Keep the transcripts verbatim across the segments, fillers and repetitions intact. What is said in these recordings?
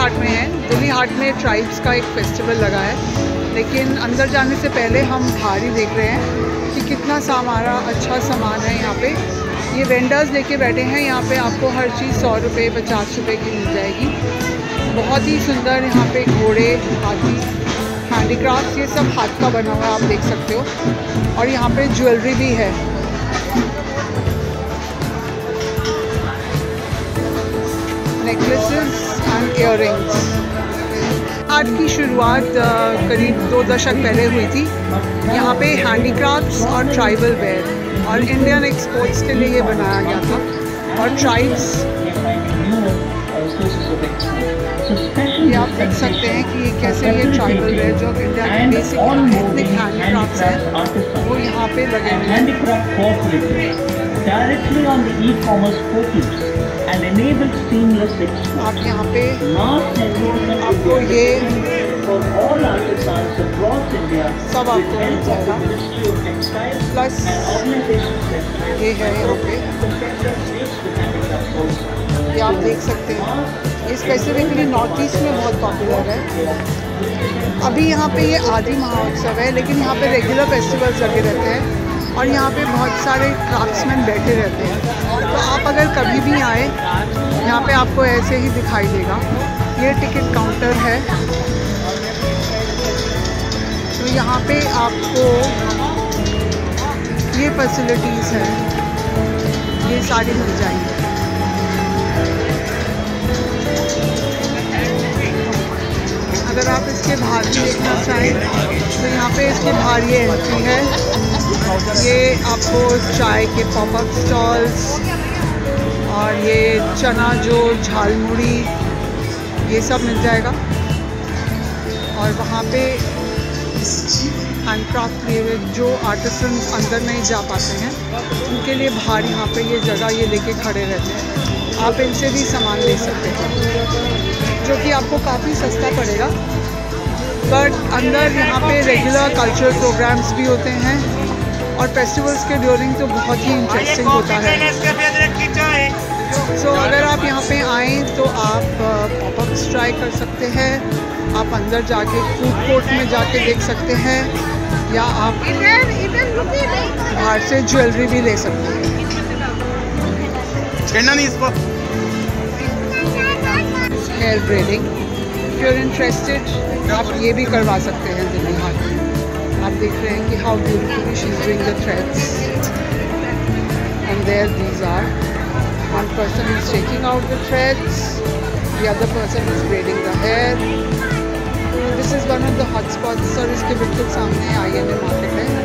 हाट में है। दिल्ली हाट में ट्राइब्स का एक फेस्टिवल लगा है, लेकिन अंदर जाने से पहले हम बाहर ही देख रहे हैं कि कितना सामारा अच्छा सामान है यहाँ पे। ये वेंडर्स लेके बैठे हैं, यहाँ पे आपको हर चीज़ सौ रुपये पचास रुपये की मिल जाएगी। बहुत ही सुंदर यहाँ पे घोड़े, हाथी, हैंडीक्राफ्ट, ये सब हाथ का बना हुआ आप देख सकते हो। और यहाँ पे ज्वेलरी भी है। Necklaces and earrings. हाट की शुरुआत करीब दो दशक पहले हुई थी। यहाँ पे हैंडीक्राफ्ट्स और ट्राइबल वेयर और इंडियन एक्सपोर्ट्स के लिए ये बनाया गया था। और ट्राइब्स, ये आप देख सकते हैं कि ये कैसे ये ट्राइबल वेयर जो इंडिया के बेसिक एथनिक हैंडीक्राफ्ट्स हैं वो यहाँ पे लगे हुए हैं। Directly on the e-commerce portals and enable seamless export. आप यहाँ पे Mass enrollment आपको ये for all artisans across India. सब आपको मिल जाएगा। Ministry of Textiles plus and organizations ये है यहाँ पे, ये आप देख सकते हैं। ये स्पेसिफिकली नॉर्थ ईस्ट में बहुत पॉपुलर है। अभी यहाँ पे ये आदि महोत्सव है, लेकिन यहाँ पे रेगुलर फेस्टिवल्स लगे रहते हैं और यहाँ पे बहुत सारे क्राफ्ट्समैन बैठे रहते हैं। तो आप अगर कभी भी आए, यहाँ पे आपको ऐसे ही दिखाई देगा। ये टिकट काउंटर है, तो यहाँ पे आपको ये फैसिलिटीज़ हैं, ये सारी मिल जाएंगी। अगर आप इसके बाहर भी देखना चाहें तो यहाँ पे इसके बाहर ये एंट्री है। ये आपको चाय के पॉपअप स्टॉल्स और ये चना जो झालमुड़ी, ये सब मिल जाएगा। और वहाँ पे हैंडक्राफ्ट लिए हुए जो आर्टिसंस अंदर नहीं जा पाते हैं, उनके लिए बाहर यहाँ पे ये जगह ये लेके खड़े रहते हैं। आप इनसे भी सामान ले सकते हैं, जो कि आपको काफ़ी सस्ता पड़ेगा। बट अंदर यहाँ पे रेगुलर कल्चरल प्रोग्राम्स भी होते हैं और फेस्टिवल्स के ड्यूरिंग तो बहुत ही इंटरेस्टिंग होता है। सो so, अगर आप यहाँ पे आएँ तो आप पॉपअप्स ट्राई कर सकते हैं, आप अंदर जाके फूड कोर्ट में जाके देख सकते हैं, या आप बाहर से ज्वेलरी भी ले सकते हैं। Hair braiding, if you are interested आप ये भी करवा सकते हैं दिल्ली हाट में। आप देख रहे हैं कि how beautifully she is doing the threads and there these are, one person is taking out the threads, the other person is braiding the hair. This is one of the hot spots और इसके बिल्कुल सामने I N A market है।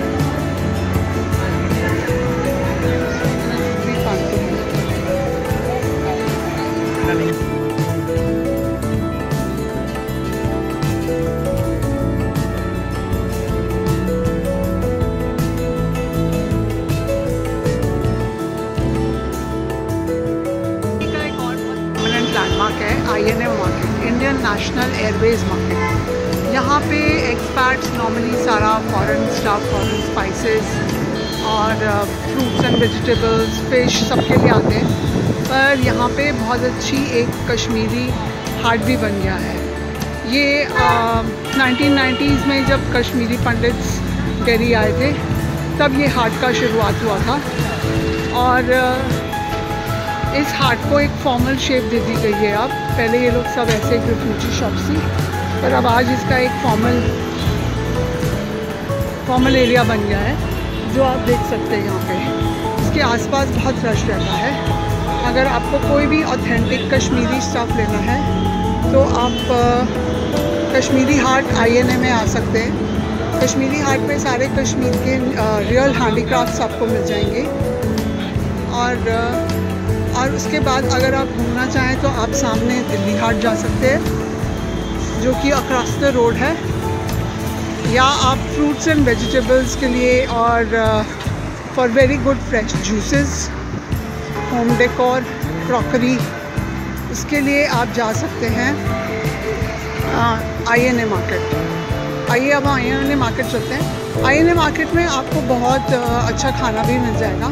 I N A market, Indian national airways market. यहाँ पे experts normally सारा foreign stuff, foreign spices और fruits and vegetables, fish सबके लिए आते हैं। पर यहाँ पे बहुत अच्छी एक कश्मीरी हाट भी बन गया है। ये नाइनटीन नाइंटीज़ में जब कश्मीरी पंडित्स दिल्ली आए थे तब ये हाट का शुरुआत हुआ था। और uh, इस हाट को एक फॉर्मल शेप दे दी गई है अब। पहले ये लोग सब ऐसे ग्रेफिटी शॉप्स थी, पर अब आज इसका एक फॉर्मल फॉर्मल एरिया बन गया है, जो आप देख सकते हैं यहाँ पे। इसके आसपास बहुत रश रहता है। अगर आपको कोई भी ऑथेंटिक कश्मीरी स्टफ़ लेना है तो आप आ, कश्मीरी हाट आई एन ए में आ सकते हैं। कश्मीरी हाट में सारे कश्मीर के रियल हैंडीक्राफ्ट्स आपको मिल जाएंगे। और आ, और उसके बाद अगर आप घूमना चाहें तो आप सामने दिल्ली हाट जा सकते हैं, जो कि अक्रॉस द रोड है। या आप फ्रूट्स एंड वेजिटेबल्स के लिए और for very good fresh juices, home decor, crockery, इसके लिए आप जा सकते हैं आई एन ए मार्केट। आइए अब आई एन ए मार्केट चलते हैं। आई एन ए मार्केट में आपको बहुत अच्छा खाना भी मिल जाएगा।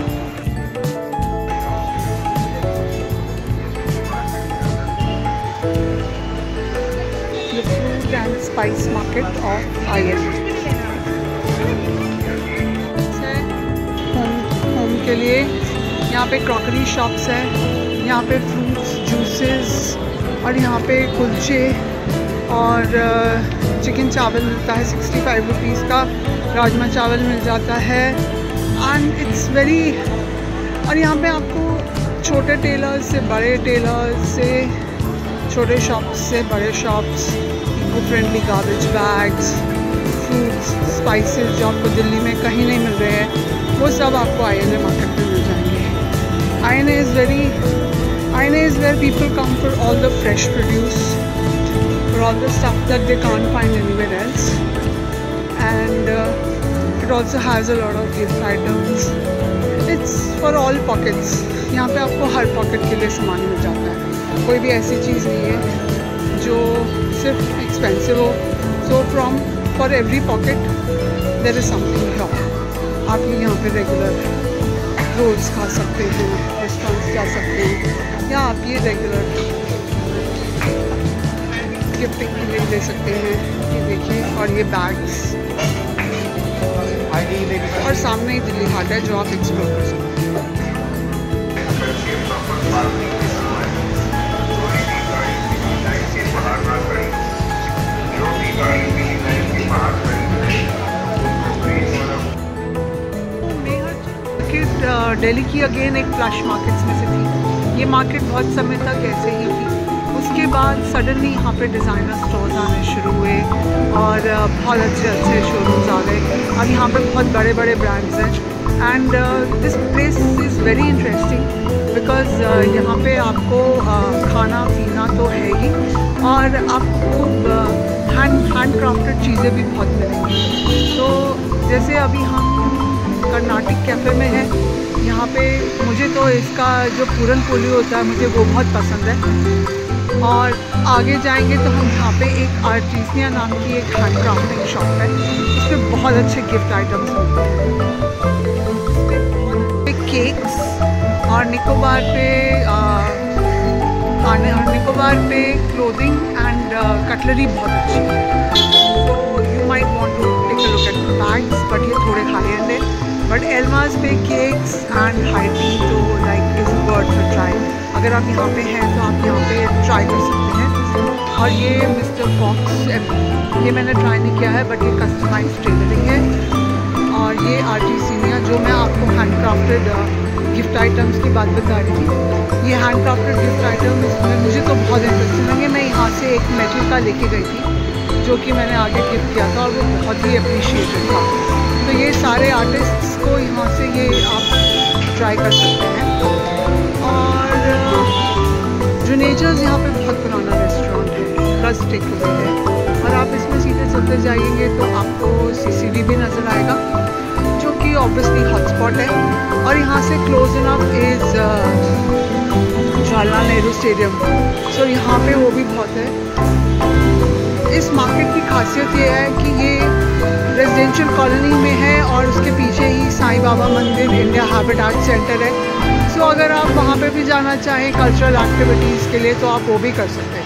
spice market of I N A. Home home के लिए यहाँ पे क्रॉकरी शॉप्स हैं, यहाँ पे फ्रूट्स, जूसेस और यहाँ पे कुलचे और चिकन चावल मिलता है सिक्सटी फाइव रुपीज़ का, राजमा चावल मिल जाता है एंड इट्स वेरी। और यहाँ पे आपको छोटे टेलर्स से बड़े टेलर्स से, छोटे शॉप्स से बड़े shops, eco friendly garbage bags, fruits, spices जो आपको दिल्ली में कहीं नहीं मिल रहे हैं, वो सब आपको आई एन ए मार्केट में मिल जाएंगे। I N A is very I N A is where people come for all the fresh produce, for all the stuff that they can't find anywhere else, and uh, it also has a lot of gift items. It's for all pockets. यहाँ पे आपको हर pocket के लिए सामान मिल जाता है, कोई भी ऐसी चीज़ नहीं है जो सिर्फ एक्सपेंसिव हो। So from for every pocket there is something here. आप यहाँ पे रेगुलर रोल्स खा सकते हैं, रेस्टोरेंट्स जा सकते हैं, या आप ये रेगुलर गिफ्टिंग के लिए ले सकते हैं। ये देखिए, और ये बैग्स, और सामने ही दिल्ली हाट है जो आप एक्सप्लोर कर सकते हैं। दिल्ली की अगेन एक फ्लैश मार्केट्स में से थी। ये मार्केट बहुत समय तक ऐसे ही थी, उसके बाद सडनली यहाँ पे डिज़ाइनर स्टोर्स आने शुरू हुए और बहुत अच्छे अच्छे शोरूम्स आ गए। अब यहाँ पे बहुत बड़े बड़े ब्रांड्स हैं and this place is very interesting because यहाँ पे आपको uh, खाना पीना तो है ही, और आपको हैंड हैंड क्राफ्टेड चीज़ें भी बहुत मिलेंगी। तो जैसे अभी हम कर्नाटिक कैफ़े में है, यहाँ पे मुझे तो इसका जो पूरन पोली होता है मुझे वो बहुत पसंद है। और आगे जाएंगे तो हम यहाँ पे एक आर्टिसनिया नाम की एक हैंड क्राफ्टिंग शॉप है, उसमें बहुत अच्छे गिफ्ट आइटम्स मिलते हैं, केक्स, और निकोबार पे आ, निकोबार पे क्लोथिंग एंड कटलरी बहुत अच्छी है। तो you might want to take a look at bags, but ये थोड़े हाई एंड है। बट एल्मास पे केक्स एंड हाई टी तो like is worth a try. अगर आप यहाँ पे हैं तो आप यहाँ पे ट्राई कर सकते हैं। और ये मिस्टर फॉक्स, ये मैंने ट्राई नहीं किया है, बट ये कस्टमाइज टेलरिंग है। और ये आर्टिसनिया, जो मैं आपको हैंड क्राफ्टेड गिफ्ट आइटम्स की बात बता रही थी, ये हैंड क्राफ्टेड गिफ्ट आइटम इसमें मुझे तो बहुत इंटरेस्टिंग लगे। मैं यहाँ से एक मेटल का लेके गई थी जो कि मैंने आगे गिफ्ट किया था और वो बहुत ही अप्रिशिएटेड था। तो ये सारे आर्टिस्ट्स को यहाँ से ये आप ट्राई कर सकते हैं। और जुनेजर्स यहाँ पे बहुत पुराना रेस्टोरेंट है, प्लस टेक अवे है, और आप इसमें सीधे चलते जाइएंगे तो आपको सीसीडी भी नज़र आएगा जो कि ऑब्वियसली हॉटस्पॉट है। और यहाँ से close enough is Jawaharlal Nehru stadium, so यहाँ पे वो भी बहुत है। इस मार्केट की खासियत ये है कि ये रेजिडेंशियल कॉलोनी में है और उसके पीछे ही साईं बाबा मंदिर इंडिया हैबिटेट सेंटर है। सो so, अगर आप वहाँ पे भी जाना चाहें कल्चरल एक्टिविटीज़ के लिए तो आप वो भी कर सकते हैं।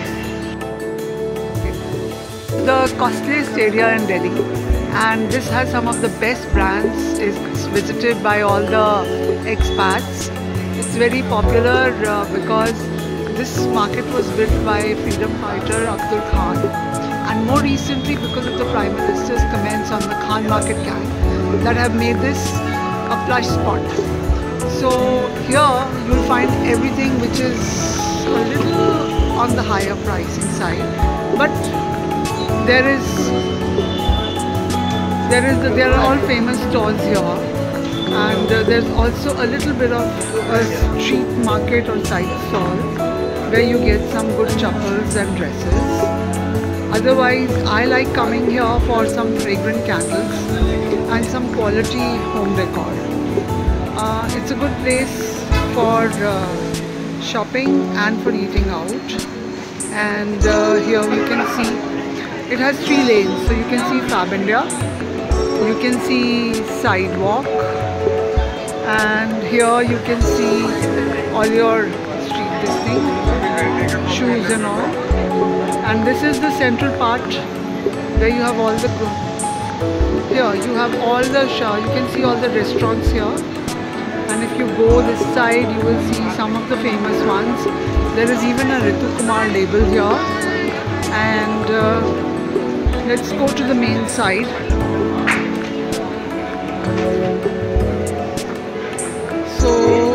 The costliest area in Delhi, and this has some of the best brands, is visited by all the expats. It's very popular uh, because this market was built by freedom fighter Abdul Khan, and more recently because of the Prime Minister's comments on the Khan Market gang that have made this a plush spot. So here you'll find everything which is a little on the higher pricing side, but there is there is the, there are all famous stalls here, and uh, there's also a little bit of a street market or side stall where you get some good chappals and dresses. Otherwise, I like coming here for some fragrant candles and some quality home decor. Uh, it's a good place for uh, shopping and for eating out. And uh, here you can see it has three lanes, so you can see Fab India, you can see Sidewalk, and here you can see all your street distinct shoes and all. And this is the central part There you have all the here you have all the you can see all the restaurants here, and if you go this side you will see some of the famous ones. There is even a Ritu Kumar label here, and uh, let's go to the main side. So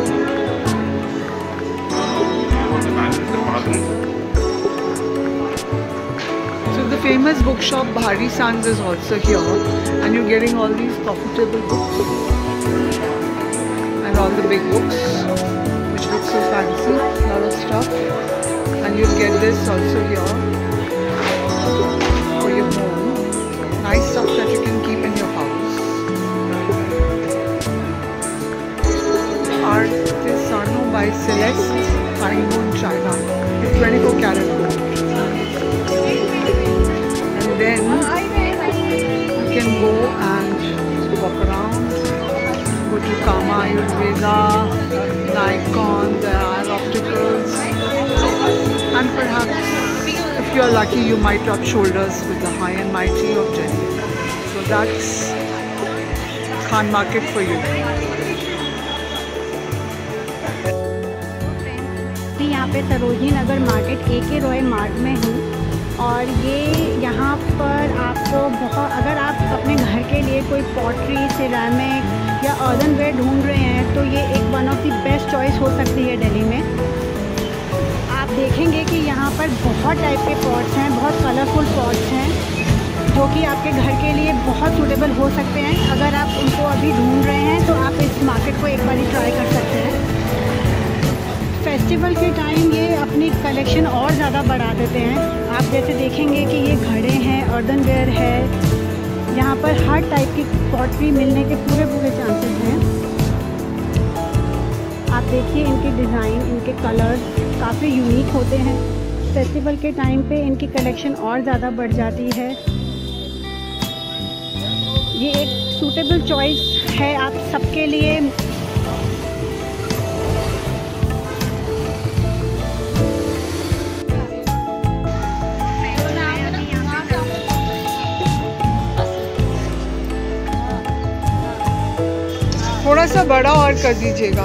So the famous bookshop Bhari Sans is also here, and you're getting all these coffee table books and all the big books which look so fancy, a lot of stuff, and you'll get this also here for your home. Nice stuff that you can keep in your house. Artisano by Celeste, Fine Bone China, twenty-four karat gold. Then you can go and walk around, go to Kama Ayurveda, Nikon, there are opticals, and perhaps if you are lucky you might rub shoulders with the high and mighty of Delhi. So that's Khan Market for you. यहाँ पे Sarojini Nagar market ए के Roy mart में हूँ, और ये यहाँ पर आपको बहुत, अगर आप अपने घर के लिए कोई पॉटरी, सिरामिक या अर्दन वेयर ढूंढ रहे हैं तो ये एक one of the best choice हो सकती है दिल्ली में। आप देखेंगे कि यहाँ पर बहुत टाइप के पॉट्स हैं, बहुत कलरफुल पॉट्स हैं जो कि आपके घर के लिए बहुत सूटेबल हो सकते हैं। अगर आप उनको अभी ढूंढ रहे हैं तो आप इस मार्केट को एक बार ट्राई कर सकते हैं। फेस्टिवल के टाइम ये अपनी कलेक्शन और ज़्यादा बढ़ा देते हैं। आप जैसे देखेंगे कि ये घड़े हैं, अर्दनवेयर है, यहाँ पर हर टाइप की पॉटरी मिलने के पूरे पूरे चांसेस हैं। आप देखिए इनके डिज़ाइन, इनके कलर्स काफ़ी यूनिक होते हैं। फेस्टिवल के टाइम पे इनकी कलेक्शन और ज़्यादा बढ़ जाती है। ये एक सूटेबल चॉइस है आप सबके लिए। थोड़ा सा बड़ा और कर दीजिएगा।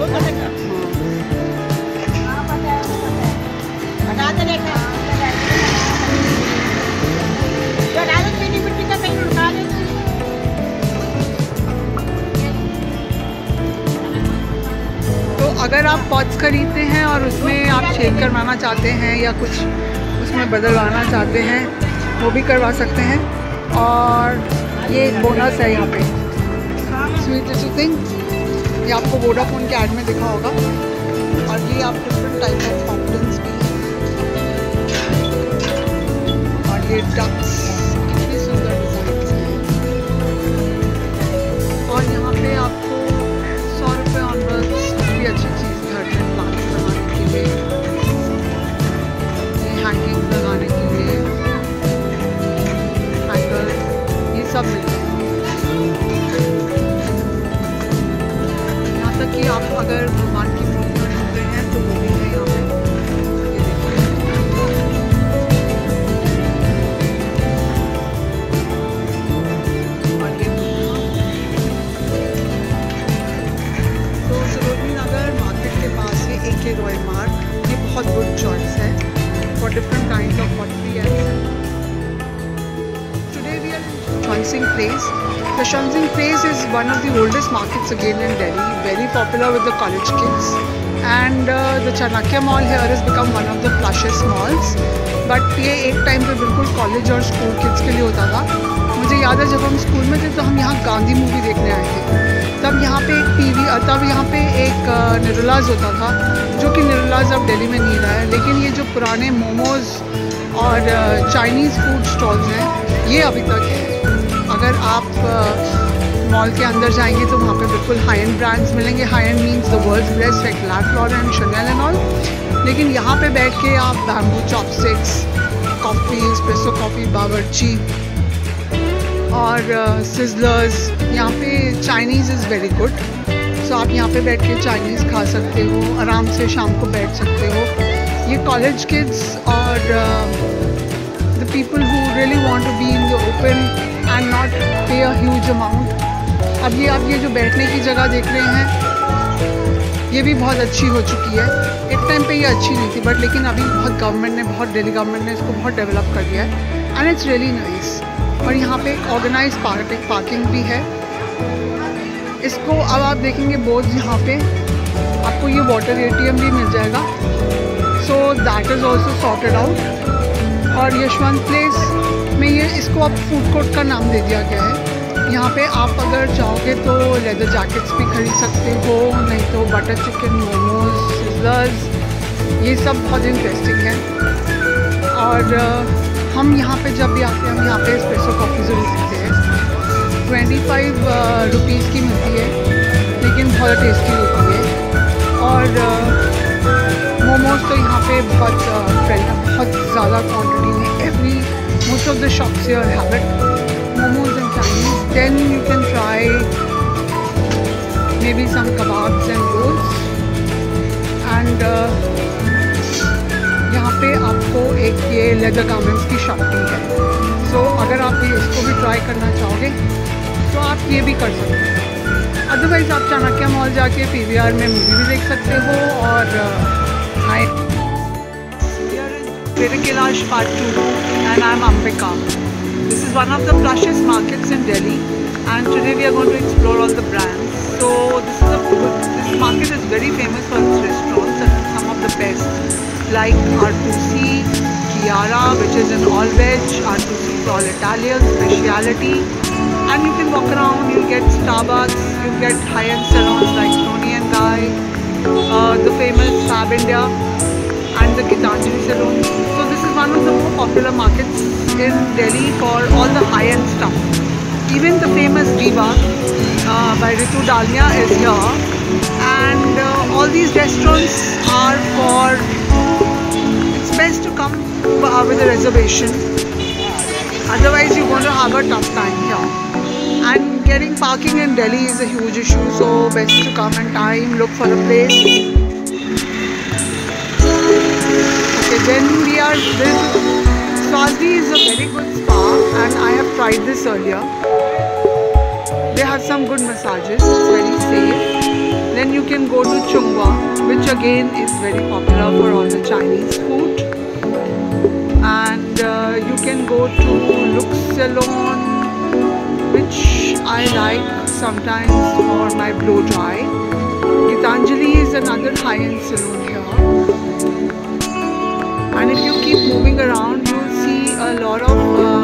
तो अगर आप पॉट्स खरीदते हैं और उसमें आप चेंज करवाना चाहते हैं या कुछ उसमें बदलवाना चाहते हैं वो भी करवा सकते हैं। और ये एक बोनस है यहाँ पे, स्वीट लिटिल थिंग, ये आपको वोडाफोन के ऐड में दिखा होगा। और ये आप डिफरेंट टाइप ऑफ फाउंटेन्स भी हैं, और ये डक्स, कितनी सुंदर डिजाइन हैं। और यहाँ पे आपको सौ रुपये ऑनवर्ड्स भी अच्छी चीज़ घर में प्लांट्स लगाने के लिए, ये हैंगिंग लगाने के लिए हैंगर, ये सब मिलते हैं। कि आप अगर भगवान की मूर्तियाँ ढूंढ रहे हैं तो वो भी है यहाँ पे। ये देखिए, और ये तो सरोजनी नगर मार्केट के पास है ए के रॉय मार्ट। ये बहुत गुड चॉइस है for different kind of pottery and today we are Shaswant Singh Place. The Shaswant Singh Place is one of the oldest markets again in Delhi, very popular with the college kids. And uh, the Chanakya Mall here has become one of the plushest malls. But ये एक time पे बिल्कुल college और school kids के लिए होता था। मुझे याद है जब हम स्कूल में थे तो हम यहाँ गांधी मूवी देखने आए थे। तब यहाँ पे एक टीवी, तब यहाँ पे एक निरुलाज होता था, जो कि निरुलाज अब दिल्ली में नहीं रहा है। लेकिन ये जो पुराने मोमोज़ और चाइनीज़ फूड स्टॉल्स हैं ये अभी तक है। अगर आप मॉल के अंदर जाएंगे तो वहाँ पे बिल्कुल हाई एंड ब्रांड्स मिलेंगे। High end means the world's best like Ralph Lauren, Chanel and all. लेकिन यहाँ पे बैठ के आप bamboo chopsticks, coffee, espresso coffee, Bawarchi और सिजलर्स, यहाँ पे Chinese is very good. So आप यहाँ पे बैठ के चाइनीज़ खा सकते हो, आराम से शाम को बैठ सकते हो। ये कॉलेज किड्स और the people who really want to be in open and not pay a huge amount. अब ये आप ये जो बैठने की जगह देख रहे हैं ये भी बहुत अच्छी हो चुकी है। एक टाइम पे ये अच्छी नहीं थी बट लेकिन अभी बहुत गवर्नमेंट ने बहुत दिल्ली गवर्नमेंट ने इसको बहुत डेवलप कर दिया है एंड इट्स रियली नाइस। और यहाँ पे एक ऑर्गेनाइज पार्क पार्किंग भी है। इसको अब आप देखेंगे बोर्ड यहाँ पे आपको ये वाटर एटीएम भी मिल जाएगा, so that is also sorted out. और यशवंत प्लेस में ये इसको अब फूड कोर्ट का नाम दे दिया गया है। यहाँ पे आप अगर चाहोगे तो लेदर जैकेट्स भी खरीद सकते हो, नहीं तो बटर चिकन, मोमोज, सिज़लर्स, ये सब बहुत इंटरेस्टिंग है। और हम यहाँ पे जब भी आते हैं हम यहाँ पे एस्प्रेसो कॉफ़ी ज़रूर पीते हैं। ट्वेंटी फाइव रुपीज़ की मिलती है लेकिन बहुत टेस्टी होती है। और मोमोज तो यहाँ पे बहुत फ्रेंड बहुत ज़्यादा क्वांटिटी में every most of the shops here have it momos and Chinese. Then you can try maybe some kebabs and rolls. And यहाँ पे आपको एक ये लेदर गारमेंट्स की शॉप भी है, सो so, अगर आप ये इसको भी ट्राई करना चाहोगे तो आप ये भी कर सकते हो। अदरवाइज़ आप चाणक्य मॉल जाके पीवीआर में मूवी भी देख सकते हो। और हाय Kailash part two and I am Ambika. This is one of the plushest markets in Delhi and today we are going to explore all the brands. So this is a good, this market is very famous for its restaurants and some of the best like R two C, Chiara which is an all veg, R two C for all Italian speciality. And you can walk around, you get Starbucks, you get high-end salons like Tony and Guy, uh, the famous Fab India and the Gitanjali salon. So this is one of the more popular markets in Delhi for all the high-end stuff. Even the famous Diva uh, by Ritu Dalmia is here. And uh, all these restaurants are for, it's best to come uh, with a reservation. Otherwise you're going to have a tough time here. And getting parking in Delhi is a huge issue, so best to come in time, look for a place. Okay, then we are with Swazdi is a very good spa and I have tried this earlier. They have some good massages, it's very safe. Then you can go to Chungwa, which again is very popular for all the Chinese food. And uh, you can go to Lux Salon, which I like sometimes for my blow dry. Gitanjali is another high-end salon here. And if you keep moving around, you'll see a lot of uh,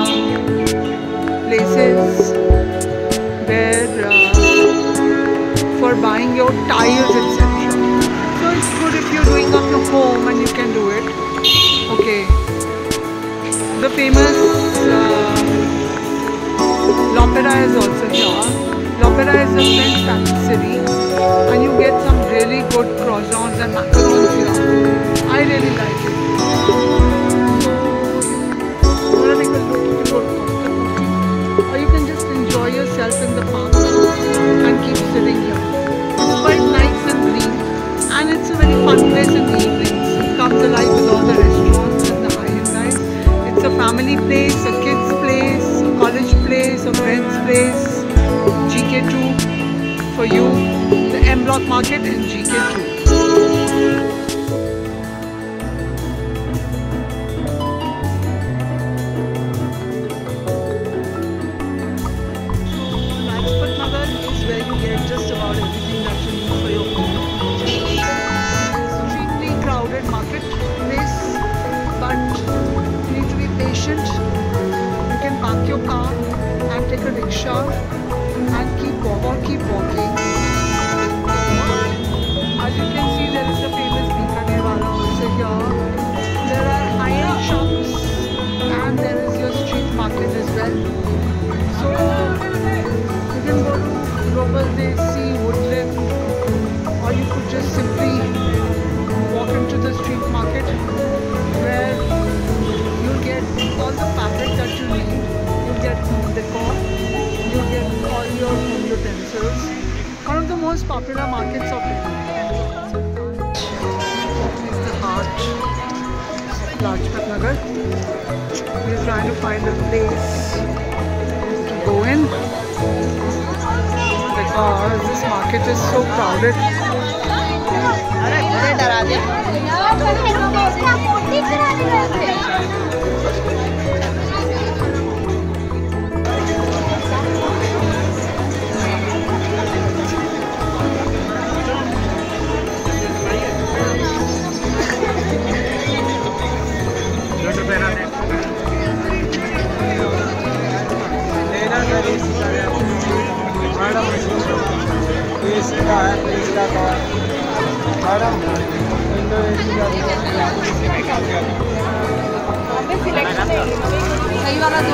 places where uh, for buying your tires, et cetera. So it's good if you're doing up your home and you can do it. Okay. The famous uh, L'Opera is also here. L'Opera is a French patisserie and you get some really good croissants and macarons here. I really like it. So, you want to make a look, you can go to Costa Coffee or you can just enjoy yourself in the park and keep sitting here. It's quite nice and green and it's a very fun place in the evenings. It comes alive with all the restaurants and the high-end guys. It's a family place, a kids place, a college place, a friend's place. G K two for you, the M Block Market and G K two. Where you get just about everything that you need for your home. Extremely crowded marketplace, but you need to be patient. You can park your car and take a rickshaw and keep walking or keep walking. As you can see, there is a famous Bikane wala also here. There are high-end shops and there is your street market as well. So you can go to Global Desi, Woodland, or you could just simply walk into the street market where you'll get all the fabric that you need. You'll get home decor, you'll get all your home utensils. One of the most popular markets of Delhi is the heart, Lajpat Nagar. We're trying to find a place in because this market is so crowded. सही वाला दो।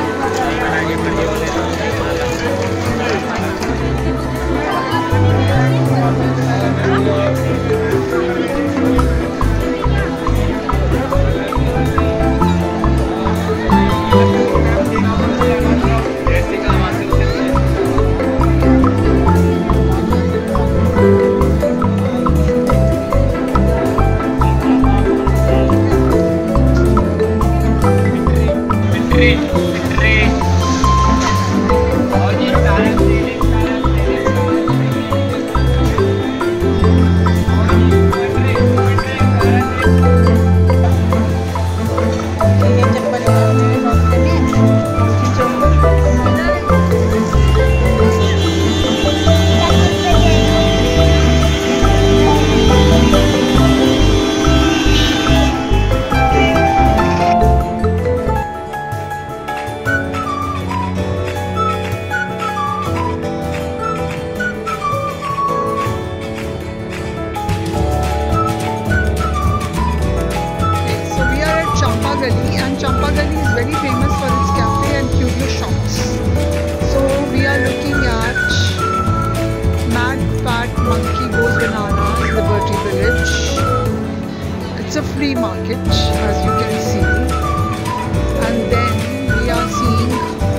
And Champa Gali is very famous for its cafe and curio shops. So we are looking at Mad Fat Monkey Goes Bananas, Liberty Village. It's a free market, as you can see. And then we are seeing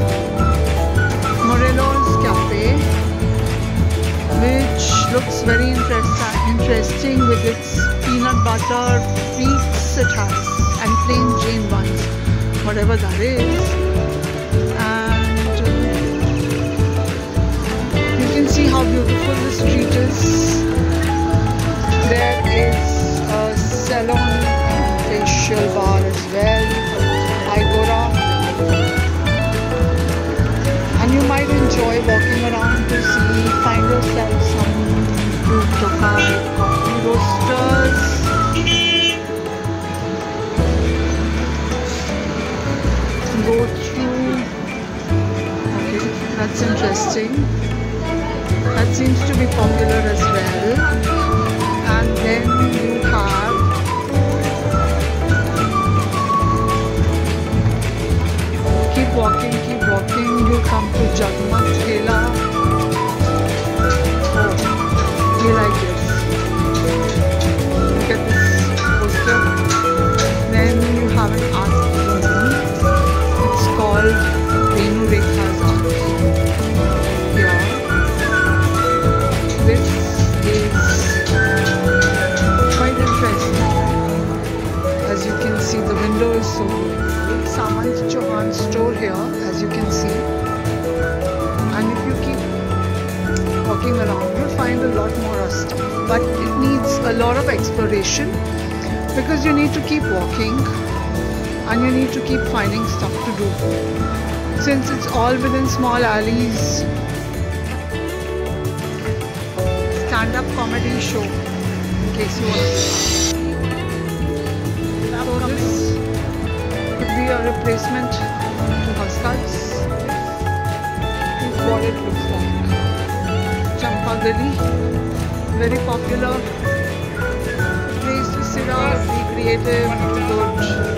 Morelos Cafe, which looks very interest interesting with its peanut butter treats it has. And plain Jane buns, whatever that is. And uh, you can see how beautiful the street is. There is a salon and facial bar as well, Igora. And you might enjoy walking around to see, find yourself some fruit tokai, coffee roasters. Go through. Okay, that's interesting. That seems to be popular as well. And then you have keep walking, keep walking. You come to Jagmat Kela. Oh, you like this? Look at this poster. Then you have an art called Renu Rekha's art. Yeah. This is quite interesting. As you can see, the window is so beautiful. Samant Chauhan store here, as you can see. And if you keep walking around, you'll find a lot more stuff. But it needs a lot of exploration because you need to keep walking. And you need to keep finding stuff to do. Since it's all within small alleys. Stand-up comedy show, in case you want to see. So this could be a replacement to Haskats. This is what it looks like. Champa Gali, very popular place to sit out, be creative, good.